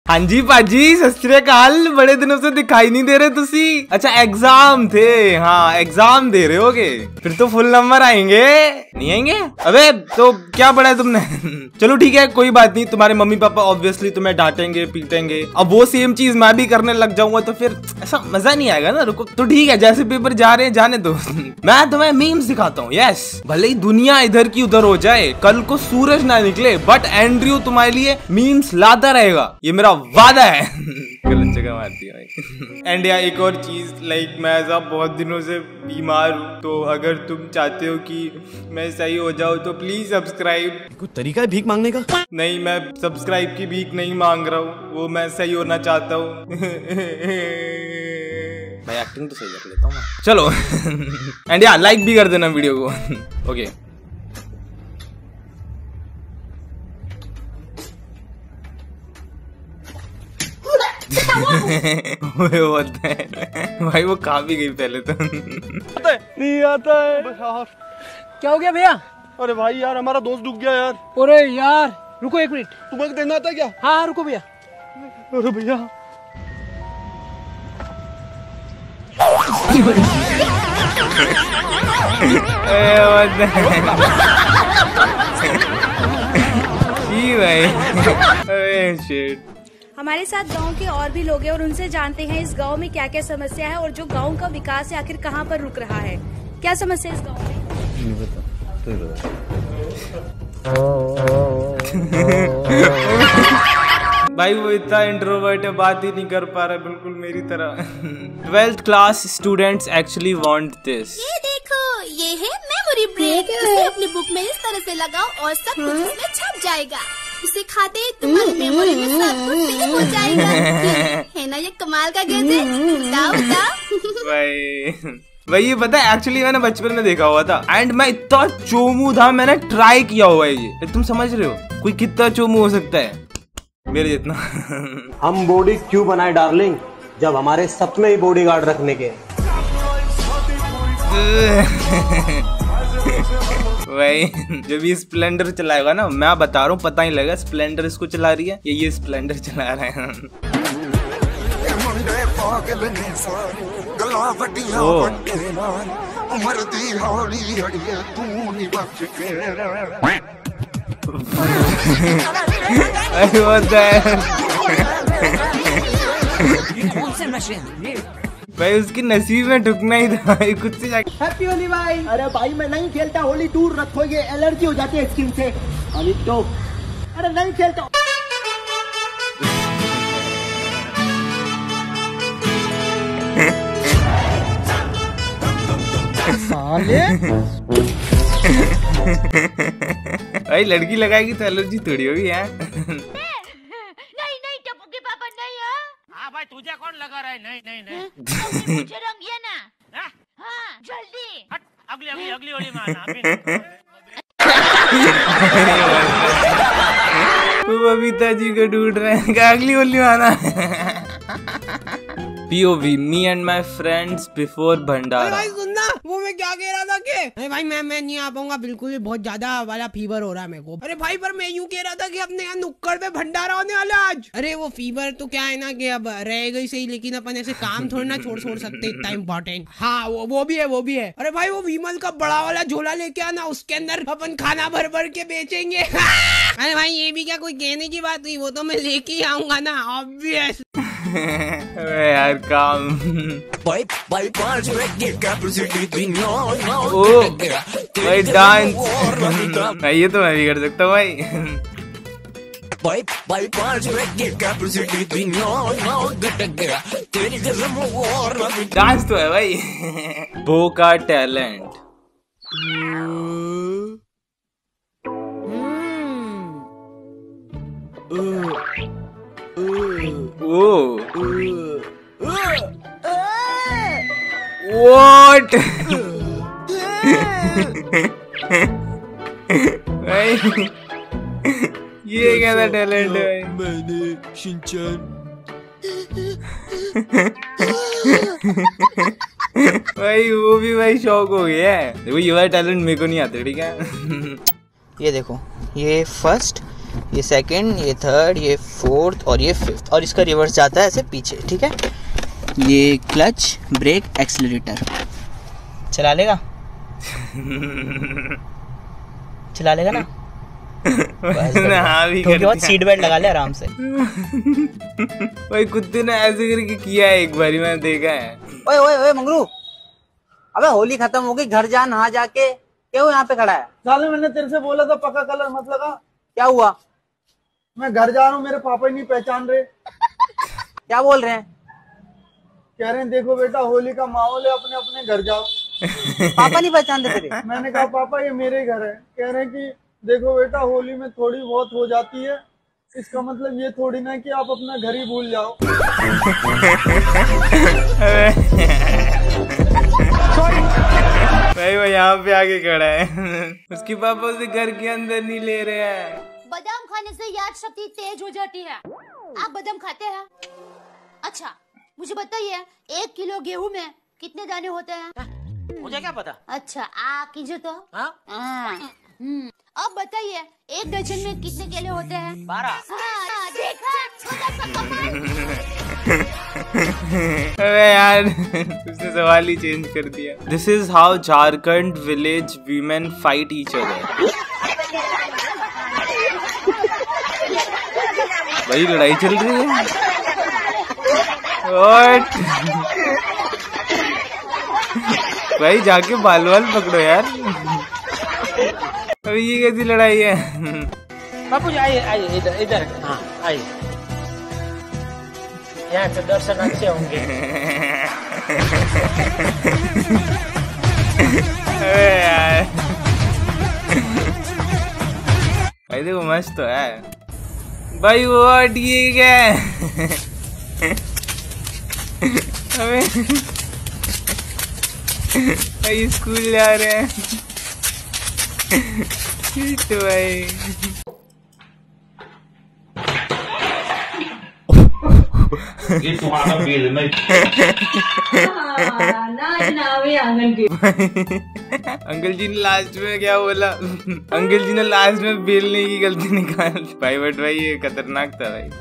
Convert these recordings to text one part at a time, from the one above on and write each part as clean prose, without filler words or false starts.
हाँ जी पाजी, सत श्री अकाल। बड़े दिनों से दिखाई नहीं दे रहे तुसी। अच्छा एग्जाम थे, हाँ एग्जाम दे रहे होगे, फिर तो फुल नंबर आएंगे। नहीं आएंगे? अबे तो क्या पढ़ा है तुमने? चलो ठीक है कोई बात नहीं, तुम्हारे मम्मी पापा ऑब्वियसली तुम्हें डांटेंगे पीटेंगे। अब वो सेम चीज मैं भी करने लग जाऊंगा तो फिर ऐसा मजा नहीं आएगा ना। रुको तो ठीक है, जैसे पेपर जा रहे हैं जाने दो। मैं तुम्हें मीम्स दिखाता हूँ। यस, भले ही दुनिया इधर की उधर हो जाए, कल को सूरज ना निकले, बट एंड्रयू तुम्हारे लिए मीम्स लाता रहेगा, ये मेरा वादा है। गलत जगह मारती है भाई। एंड यार एक और चीज, लाइक मैं ऐसा बहुत दिनों से बीमार हूँ, तो अगर तुम चाहते हो कि मैं सही हो जाऊँ तो प्लीज सब्सक्राइब। कोई तरीका है भीख मांगने का? नहीं, मैं सब्सक्राइब की भीख नहीं मांग रहा हूँ, वो मैं सही होना चाहता हूँ। भाई एक्टिंग तो सही कर लेता हूँ मैं। चलो एंड यार लाइक भी कर देना वीडियो को। ओके भाई वो खा भी गई पहले तो। नहीं आता है यार। क्या हो गया भैया? अरे भाई यार हमारा दोस्त डूब गया यार। अरे यार रुको एक मिनट। तुम्हें देना था क्या? हाँ रुको भैया। अरे भैया हमारे साथ गांव के और भी लोग हैं और उनसे जानते हैं इस गांव में क्या क्या समस्या है और जो गांव का विकास है आखिर कहां पर रुक रहा है। क्या समस्या है इस गांव में? भाई वो इतना इंट्रोवर्ट है, बात ही नहीं कर पा रहा बिल्कुल मेरी तरह। 12th class students actually want this. ये देखो, ये है मेमोरी ब्रेक। इसे अपनी बुक में इस तरह से लगाओ और सब कुछ इसमें छप जाएगा। इसे खाते ही तुम्हारी मेमोरी में सब कुछ सेव हो जाएगा। है ना ये कमाल का गैजेट? बताओ बताओ। भाई ये पता है एक्चुअली मैंने बचपन में देखा हुआ था एंड मैं इतना चोमू था, मैंने ट्राई किया हुआ है ये। तुम समझ रहे हो कोई कितना चोमू हो सकता है मेरे जितना? हम बॉडी क्यों बनाए डार्लिंग, जब हमारे सपने ही बॉडीगार्ड रखने के। भाई जब ये स्प्लेंडर चलाएगा ना, मैं बता रहा हूँ पता ही लगेगा स्प्लेंडर इसको चला रही है ये स्प्लेंडर चला रहे हैं। भाई उसकी नसीब में ढुकना ही था भाई, खुद से जाके। हैप्पी होली भाई। अरे भाई मैं नहीं खेलता होली, दूर रखो, ये एलर्जी हो जाती है स्किन से। अभी तो अरे नहीं खेलता। साले भाई लड़की लगाएगी तो एलर्जी थोड़ी होगी यार। नहीं टप्पू के पापा नहीं है। हाँ भाई तुझे कौन लगा रहा है? नहीं मुझे रंगिए ना। हाँ जल्दी। हट, अगली होली में आना। वो बबीता जी को ढूंढ रहे हैं, अगली होली में आना। POV me and my friends before भंडारा। भाई सुनना, वो मैं क्या कह रहा था कि अरे भाई मैं नहीं आ पाऊंगा बिल्कुल भी, बहुत ज्यादा वाला फीवर हो रहा है मेरे को। अरे भाई पर मैं यूँ कह रहा था कि अपने यहाँ नुक्कड़ पे भंडारा होने वाला आज। अरे वो फीवर तो क्या है ना कि अब रहेगा ही सही, लेकिन अपन ऐसे काम थोड़ी ना छोड़ सकते, इतना इम्पोर्टेंट। हाँ वो भी है। अरे भाई वो विमल का बड़ा वाला झोला लेके आना, उसके अंदर अपन खाना भर के बेचेंगे। अरे भाई ये भी क्या कोई कहने की बात हुई, वो तो मैं लेके ही आऊंगा ना ऑब्वियस। यार काम भाई डांस ये तो मैं भी कर सकता हूँ भाई। डांस तो है भाई। बो का टैलेंट। What? भाई ये क्या था टैलेंट है भाई? मैंने शिनचैन। भाई वो भी भाई शौक हो गया है। देखो ये वाला टैलेंट मेरे को नहीं आता, ठीक है? ये देखो, ये फर्स्ट, ये सेकंड, ये थर्ड, ये फोर्थ और ये फिफ्थ, और इसका रिवर्स जाता है ऐसे पीछे, ठीक है। ये क्लच, ब्रेक, एक्सीलरेटर। चला लेगा चला लेगा ना? क्योंकि बहुत सीट बेल्ट लगा ले आराम से। भाई कुत्ते ने ऐसे करके किया है एक बारी, मैंने देखा है। ओए ओए ओए मंगरू, अबे होली खत्म हो गई, घर जा नहा जाके, क्यों यहाँ पे खड़ा है? साले मैंने तेरे से बोला था पक्का कलर मत लगा। क्या हुआ? मैं घर जा रहा हूँ, मेरे पापा ही नहीं पहचान रहे। क्या बोल रहे हैं? कह रहे हैं देखो बेटा होली का माहौल है, अपने अपने घर जाओ। पापा नहीं पहचानते तेरे? मैंने कहा पापा ये मेरे घर है। कह रहे हैं कि देखो बेटा होली में थोड़ी बहुत हो जाती है, इसका मतलब ये थोड़ी ना कि आप अपना घर ही भूल जाओ। भाई वो यहाँ पे आके खड़ा है। उसके पापा उसे घर के अंदर नहीं ले रहे हैं। बादाम खाने से याद शक्ति तेज हो जाती है। आप बादाम खाते हैं? अच्छा मुझे बताइए 1 किलो गेहूं में कितने दाने होते हैं? मुझे क्या पता। अच्छा आ कीजिए तो। अब बताइए 1 डजन में कितने केले होते हैं? 12। देखा छोटा सा कमाल। अरे यार उसने सवाल ही चेंज कर दिया। This is how Jharkhand village women fight each other. भाई लड़ाई चल रही है। What? भाई जाके बाल पकड़ो यार। अभी ये कैसी लड़ाई है? बापू जी आइए आइए इधर इधर। हाँ आइए, यहाँ से दर्शन अच्छे होंगे। अरे यार भाई देखो मस्त तो है भाई। वो ठीक है। हमें भाई स्कूल जा रहे हैं। तो भाई ये तुम्हारा बिल में अंकल जी ने लास्ट में क्या बोला? अंकल जी ने लास्ट में बेलने की गलती निकाल। भाई बट भाई ये खतरनाक था भाई।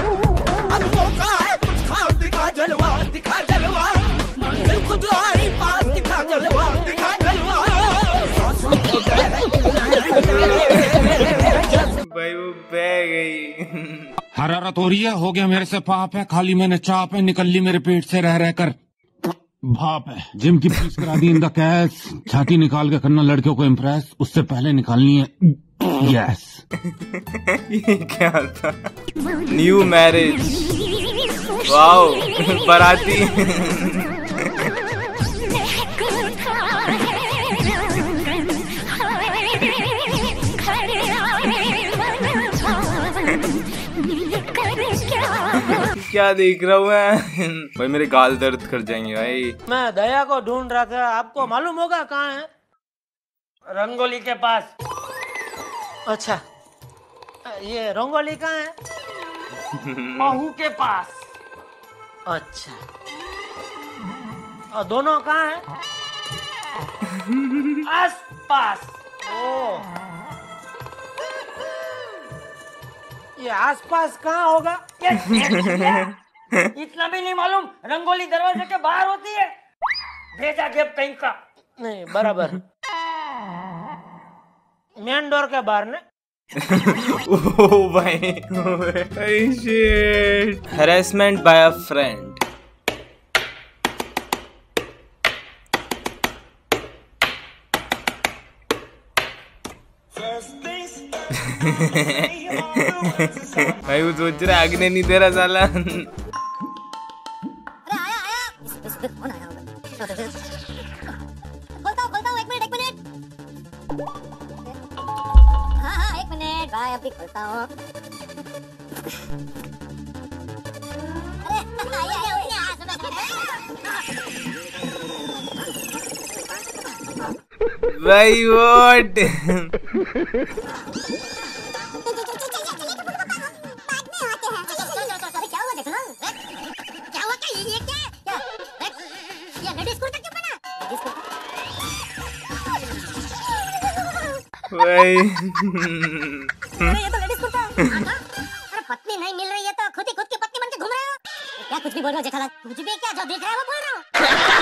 भाई वो बह गई। हरारत हो रही है, हो गया मेरे से पाप है, खाली मैंने चाप है, निकल ली मेरे पेट से रह रह कर भाप है। जिम की फीस करा दी इन द कैश, छाती निकाल के करना लड़कियों को इम्प्रेस, उससे पहले निकालनी है यस। ये क्या था? न्यू मैरिज, वाओ बाराती। क्या देख रहा हूँ मैं? भाई मेरे गाल दर्द कर जाएंगे भाई। मैं दया को ढूंढ रहा था, आपको मालूम होगा कहाँ है? रंगोली के पास। अच्छा ये रंगोली कहाँ है? महू के पास। अच्छा और दोनों कहाँ है? आस पास। ओ ये आसपास कहाँ होगा? इतना भी नहीं मालूम? रंगोली दरवाजे के बाहर होती है। भेजा गेप कहीं का नहीं बराबर। मेन डोर के बाहर ने। ओ भाई shit. Harassment by a friend. भाई वो सोच रहा आगे नहीं दे रहा साला। खोलता हूँ 1 मिनट। हाँ 1 मिनट भाई अभी खोलता हूँ। भाई वोट भाई। ये तो लेडीज कुर्ता। अरे पत्नी नहीं मिल रही है तो खुद ही खुद की पत्नी बन के घूम रहे हो? क्या कुछ भी बोल रहे हो जेठालाल? कुछ भी क्या, जो दिख रहा है वो बोल रहा हूँ।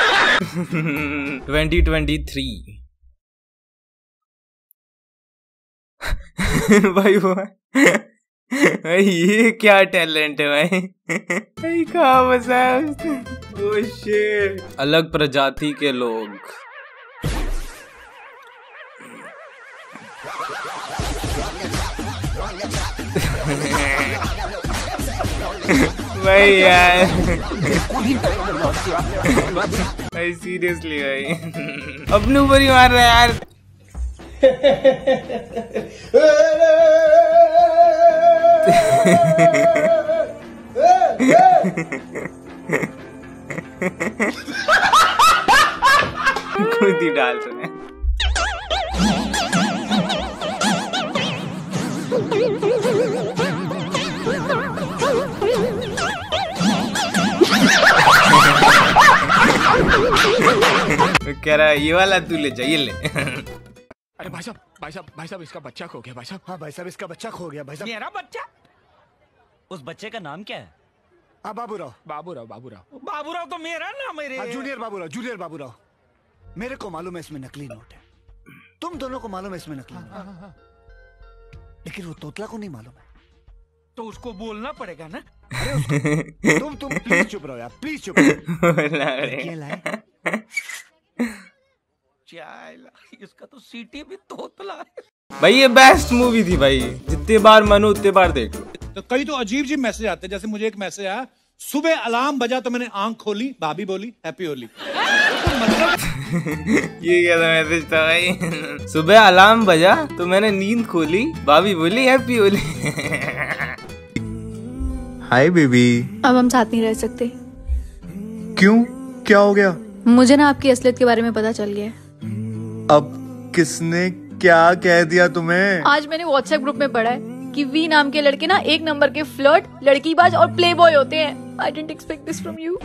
2023 भाई वो भाई ये क्या टैलेंट है भाई। भाई कहाँ बसा है उसने? ओह शिट, अलग प्रजाति के लोग। भाई यार भाई सीरियसली भाई अपने ऊपर ही मार रहा है यार। खुद ही डाल रहे हैं। कह रहा है ये वाला तू ले जा, ये ले। अरे भाई साहब इसका बच्चा खो गया भाई साहब। हाँ भाई साहब इसका बच्चा खो गया भाई साहब। मेरा बच्चा? उस बच्चे का नाम क्या है? बाबूराव तो मेरा नाम है। जूनियर बाबूराव। मेरे को मालूम है इसमें नकली नोट है, तुम दोनों को मालूम है इसमें नकली नोट है, लेकिन वो तोतला को नहीं मालूम है। तो उसको बोलना पड़ेगा ना। अरे उसको तुम प्लीज चुप रहो यार, प्लीज चुप रहो। इसका तो सीटी भी तोतला है। भाई ये बेस्ट मूवी थी भाई, जितने बार मनो उतने बार देख लो। तो कई तो अजीब मैसेज आते हैं, जैसे मुझे एक मैसेज आया, सुबह अलार्म बजा तो मैंने आंख खोली, भाभी बोली हैप्पी होली। ये क्या मैसेज था भाई? सुबह अलार्म बजा तो मैंने नींद खोली, भाभी बोली हैप्पी होली। Hi baby. अब हम साथ नहीं रह सकते। क्यों, क्या हो गया? मुझे ना आपकी असलियत के बारे में पता चल गया। अब किसने क्या कह दिया तुम्हें? आज मैंने व्हाट्सएप ग्रुप में पढ़ा है कि वी नाम के लड़के ना एक नंबर के फ्लर्ट, लड़कीबाज और प्ले बॉय होते हैं। I didn't expect this from you.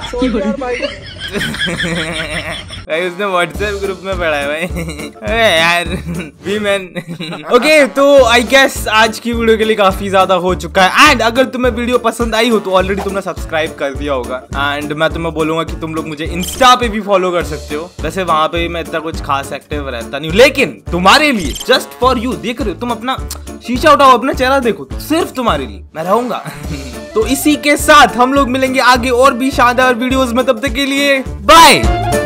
भाई उसने व्हाट्सएप ग्रुप में पढ़ा है भाई। अरे यार वी मैन। ओके तो आई गेस आज की वीडियो के लिए काफी ज्यादा हो चुका है। एंड अगर तुम्हें वीडियो पसंद आई हो तो ऑलरेडी तुमने सब्सक्राइब कर दिया होगा। एंड मैं तुम्हें बोलूंगा कि तुम लोग मुझे इंस्टा पे भी फॉलो कर सकते हो। वैसे वहां पे मैं इतना कुछ खास एक्टिव रहता नहीं हूँ, लेकिन तुम्हारे लिए जस्ट फॉर यू, देख रहे हो तुम, अपना शीशा उठाओ, अपना चेहरा देखो, सिर्फ तुम्हारे लिए मैं रहूंगा। तो इसी के साथ हम लोग मिलेंगे आगे और भी शानदार वीडियोस में, तब तक के लिए बाय।